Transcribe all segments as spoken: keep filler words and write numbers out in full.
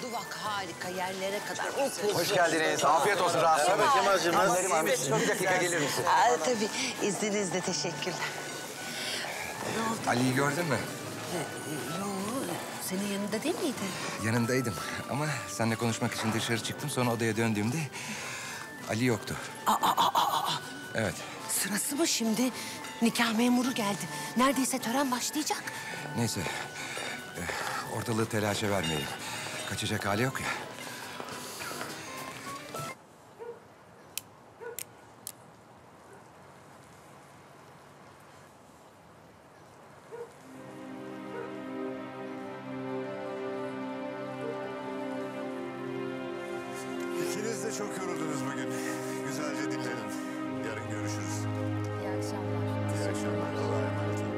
oldu bak harika yerlere kadar. Oh, hoş geldiniz. Afiyet olsun rahatsız. Evet Kemal'cığım. Neriman, bir dakika gelir misin? Aa, tabii izninizle teşekkürler. Ne oldu? Ali'yi gördün mü? Ee, Yok senin yanında değil miydi? Yanındaydım ama seninle konuşmak için dışarı çıktım. Sonra odaya döndüğümde Ali yoktu. Aa, aa, aa, aa. Evet. Sırası mı şimdi? Nikah memuru geldi. Neredeyse tören başlayacak. Neyse. eh, Ortalığı telaşa vermeyelim. Kaçacak hali yok ya. İkiniz de çok yoruldunuz bugün. Güzelce dinlenin. Yarın görüşürüz. İyi akşamlar. İyi akşamlar. Allah'a emanet olun.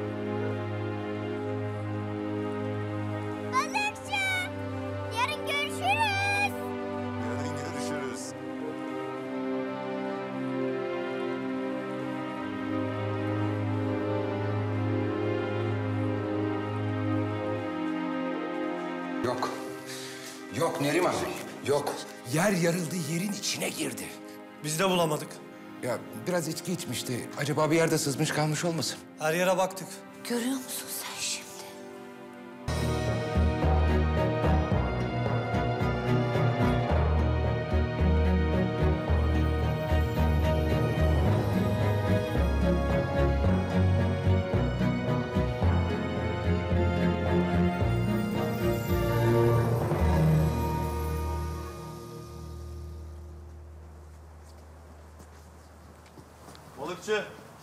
Balıkçı! Yarın görüşürüz. Yarın görüşürüz. Yok. Yok Neriman. Yok. Yer yarıldı, yerin içine girdi. Biz de bulamadık. Ya biraz içki içmişti. Acaba bir yerde sızmış kalmış olmasın? Her yere baktık. Görüyor musun sen şimdi? Balıkçı.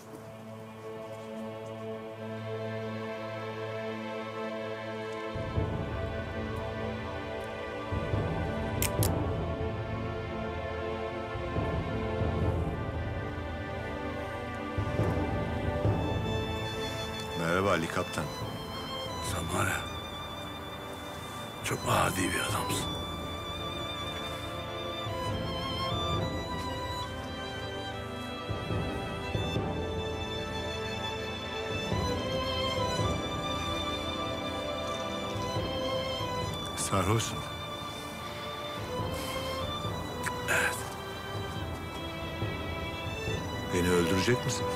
Merhaba Ali Kaptan. Sen var ya, çok adi bir adamsın. Sarhoşsun. Evet. Beni öldürecek misin?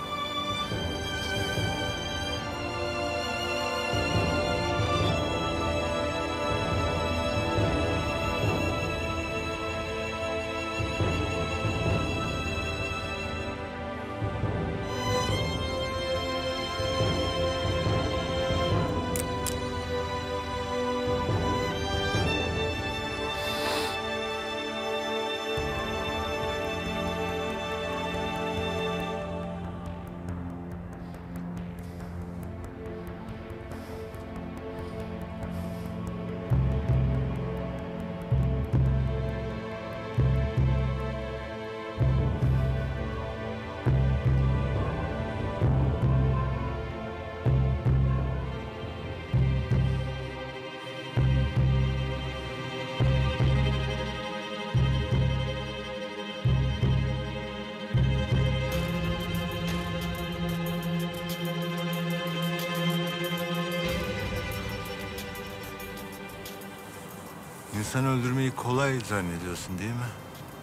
İnsan öldürmeyi kolay zannediyorsun değil mi?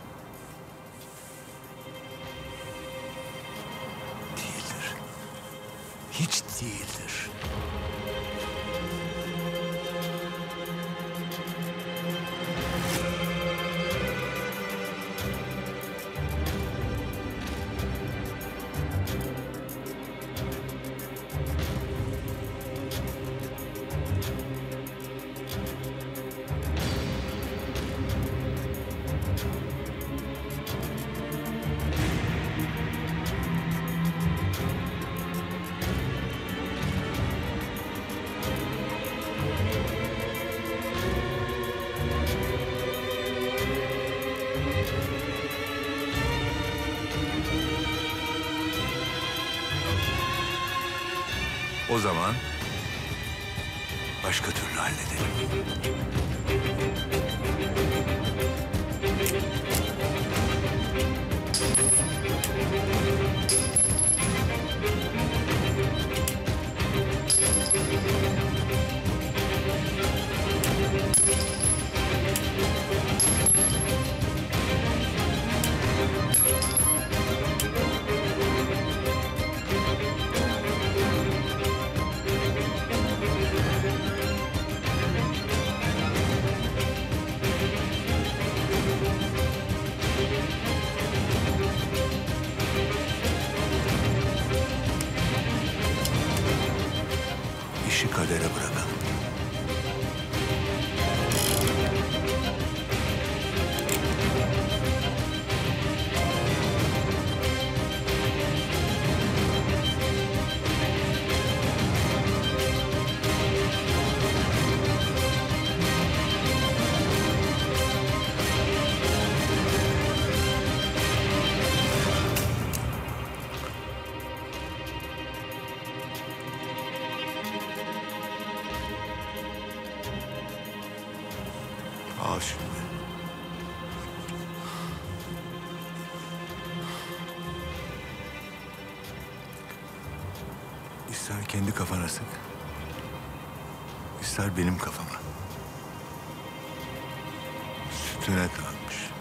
Değildir. Hiç değildir. O zaman Başka türlü halledelim. işi kadere bırakalım. Al şimdi. İster kendi kafana sık, ister benim kafama. Sütüne kalmış.